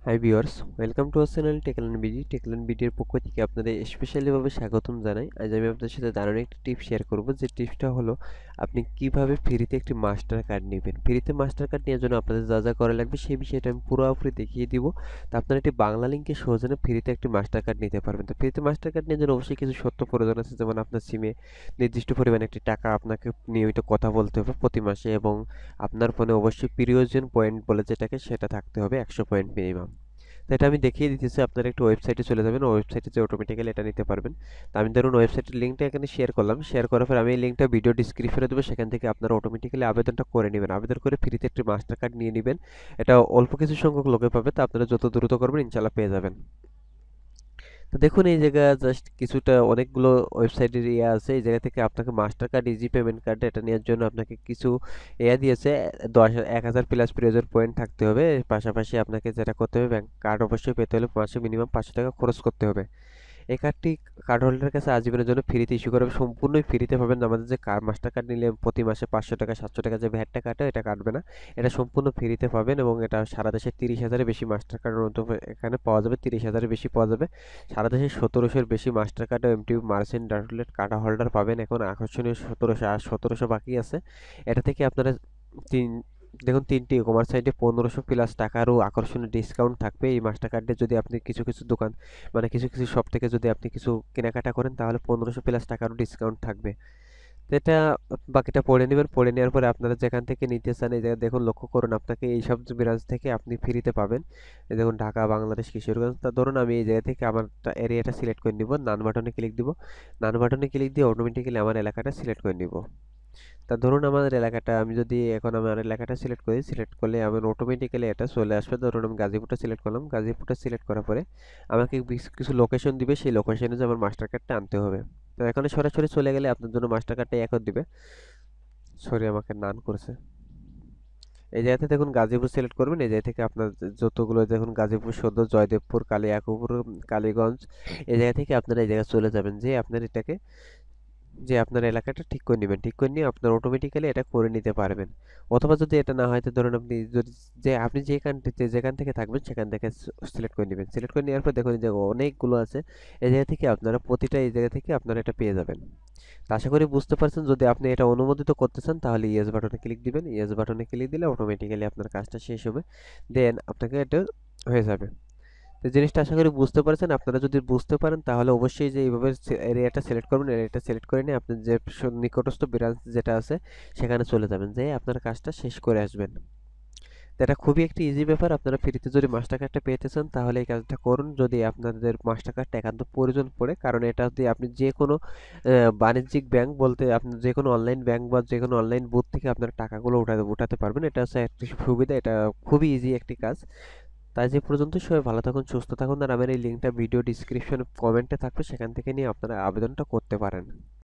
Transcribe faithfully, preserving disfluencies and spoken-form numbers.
High viewers, welcome to our channel Techlane BD. Techlane বিডির পক্ষ থেকে আপনাদের স্পেশালিভাবে স্বাগতম জানাই। আজ আমি আপনাদের সাথে দারুণ একটি টিপস শেয়ার করব, যে টিপসটা হলো আপনি কিভাবে ফ্রিতে একটি মাস্টার কার্ড নেবেন। ফ্রিতে মাস্টার কার্ড নেওয়ার জন্য আপনাদের যা যা করা লাগবে সেই বিষয়টা আমি পুরোপুরি দেখিয়ে দিব। তো আপনারা একটি বাংলা লিঙ্কে সহজে ফ্রিতে একটি মাস্টার কার্ড নিতে পারবেন। তো ফ্রিতে মাস্টার কার্ড নেওয়ার জন্য অবশ্যই কিছু শর্ত প্রয়োজন আছে, যেমন আপনার সিমে নির্দিষ্ট পরিমাণে একটি টাকা আপনাকে নিয়মিত কথা বলতে হবে প্রতি মাসে, এবং আপনার ফোনে অবশ্যই প্রিয়জন পয়েন্ট বলে যেটাকে সেটা থাকতে হবে একশো পয়েন্ট মিনিমাম। তো এটা আমি দেখিয়ে দিতেছি, আপনারা একটু ওয়েবসাইটে চলে যাবেন, ওয়েবসাইটে যে অটোমেটিক্যালি এটা নিতে পারবেন। তো আমি ধরুন ওয়েবসাইটের লিঙ্কটা এখানে শেয়ার করলাম, শেয়ার করার পর আমি এই লিঙ্কটা ভিডিও ডিসক্রিপশনে দেবো, সেখান থেকে আপনারা অটোমেটিক্যালি আবেদনটা করে নেবেন। আবেদন করে ফ্রিতে একটি মাস্টার কার্ড নিয়ে নেবেন। এটা অল্প কিছু সংখ্যক লোকে পাবে, তো আপনারা যত দ্রুত করবেন ইনশাল্লাহ পেয়ে যাবেন। তো দেখুন এই জায়গা জাস্ট কিছুটা অনেকগুলো ওয়েবসাইটের ইয়ে আছে। এই জায়গা থেকে আপনাকে Mastercard, easy payment card এটা নেওয়ার জন্য আপনাকে কিছু ইয়ে দিয়েছে। দশ এক হাজার প্লাস প্রিয়জন পয়েন্ট থাকতে হবে। পাশাপাশি আপনাকে যেটা করতে হবে, ব্যাংক কার্ড অবশ্যই পেতে হলে মাসে মিনিমাম পাঁচশো টাকা খরচ করতে হবে। এই কার্ডটি কার্ড হোল্ডারের কাছে আজীবনের জন্য ফ্রিতে ইস্যু করা হবে, সম্পূর্ণই ফ্রিতে পাবেন। আমাদের যে কার মাস্টার কার্ড নিলে প্রতি মাসে পাঁচশো টাকা সাতশো টাকা যে ভ্যাটটা কাটে এটা কাটবে না, এটা সম্পূর্ণ ফ্রিতে পাবেন। এবং এটা সারা দেশে তিরিশ হাজারের বেশি মাস্টার কার্ডের মতো এখানে পাওয়া যাবে, তিরিশ হাজারের বেশি পাওয়া যাবে। সারা দেশে সতেরোশোর বেশি মাস্টার কার্ড ও MT merchant outlet card holder পাবেন। এখন আকর্ষণীয় সতেরোশো আর সতেরোশো বাকি আছে। এটা থেকে আপনারা তিন দেখুন তিনটি ই কমার্স সাইটে পনেরোশো প্লাস টাকারও আকর্ষণীয় ডিসকাউন্ট থাকবে এই মাস্টার কার্ডে। যদি আপনি কিছু কিছু দোকান মানে কিছু কিছু শপ থেকে যদি আপনি কিছু কেনাকাটা করেন, তাহলে পনেরোশো প্লাস টাকারও ডিসকাউন্ট থাকবে। তো এটা বাকিটা পড়ে নেবেন। পড়ে নেওয়ার পরে আপনারা যেখান থেকে নিতে চান এই জায়গায় দেখুন, লক্ষ্য করুন আপনাকে এই সব ব্রাঞ্চ থেকে আপনি ফ্রিতে পাবেন। এই দেখুন ঢাকা, বাংলাদেশ, কিশোরগঞ্জ। তা ধরুন আমি এই জায়গা থেকে আমার এরিয়াটা সিলেক্ট করে নিব, নান বাটনে ক্লিক দিব। নান বাটনে ক্লিক দিয়ে অটোমেটিক্যালি আমার এলাকাটা সিলেক্ট করে নিব। তা ধরুন আমাদের এলাকাটা আমি যদি এখন আমার এলাকাটা সিলেক্ট করি, সিলেক্ট করলে আমার অটোমেটিক্যালি এটা চলে আসবে। ধরুন আমি গাজীপুরটা সিলেক্ট করলাম, গাজীপুরটা সিলেক্ট করার পরে আমাকে বিস- কিছু লোকেশন দিবে, সেই লোকেশনে যে আমার মাস্টার কার্ডটা আনতে হবে। তো এখানে সরাসরি চলে গেলে আপনার জন্য মাস্টার কার্ডটা একর দিবে। সরি, আমাকে নান করেছে। এই জায়গাতে দেখুন গাজীপুর সিলেক্ট করবেন। এই জায়গা থেকে আপনার যতগুলো দেখুন গাজীপুর সদর, জয়দেবপুর, কালিয়াকৈর, কালীগঞ্জ, এই জায়গা থেকে আপনারা এই জায়গায় চলে যাবেন, যে আপনার এটাকে যে আপনার এলাকাটা ঠিক করে নেবেন। ঠিক করে নিয়ে আপনার অটোমেটিক্যালি এটা করে নিতে পারবেন। অথবা যদি এটা না হয়, তো ধরুন আপনি যদি যে আপনি যে কান্ট্রিতে যেখান থেকে থাকবেন সেখান থেকে সিলেক্ট করে নেবেন। সিলেক্ট করে নেওয়ার পর দেখুন যে অনেকগুলো আছে, এই জায়গা থেকে আপনারা প্রতিটা এই জায়গা থেকে আপনারা এটা পেয়ে যাবেন। তো আশা করি বুঝতে পারছেন। যদি আপনি এটা অনুমোদিত করতে চান তাহলে ইয়েস বাটনে ক্লিক দিবেন। ইয়েস বাটনে ক্লিক দিলে অটোমেটিক্যালি আপনার কাজটা শেষ হবে, দেন আপনাকে এটা হয়ে যাবে। তো জিনিসটা আশা করি বুঝতে পারছেন। আপনারা যদি বুঝতে পারেন তাহলে অবশ্যই যে এইভাবে এরিয়াটা সিলেক্ট করবেন। এরিয়াটা সিলেক্ট করে নিয়ে আপনার যে স- নিকটস্থ ব্রাঞ্চ যেটা আছে সেখানে চলে যাবেন, যে আপনার কাজটা শেষ করে আসবেন। তো এটা খুবই একটি ইজি ব্যাপার। আপনারা ফ্রিতে যদি মাস্টার কার্ডটা পেতে চান তাহলে এই কাজটা করুন, যদি আপনাদের মাস্টার কার্ডটা একান্ত প্রয়োজন পড়ে। কারণ এটা দিয়ে আপনি যে কোনো আহ, বাণিজ্যিক ব্যাংক বলতে আপনি যে কোনো অনলাইন ব্যাংক বা যে কোনো অনলাইন বুথ থেকে আপনার টাকাগুলো উঠাতে উঠাতে পারবেন। এটা হচ্ছে একটি সুবিধা, এটা খুবই ইজি একটি কাজ। তাই যে পর্যন্ত, সবাই ভালো থাকুন, সুস্থ থাকুন। আর আমার এই লিঙ্কটা ভিডিও ডিসক্রিপশন কমেন্টে থাকবে, সেখান থেকে নিয়ে আপনারা আবেদনটা করতে পারেন।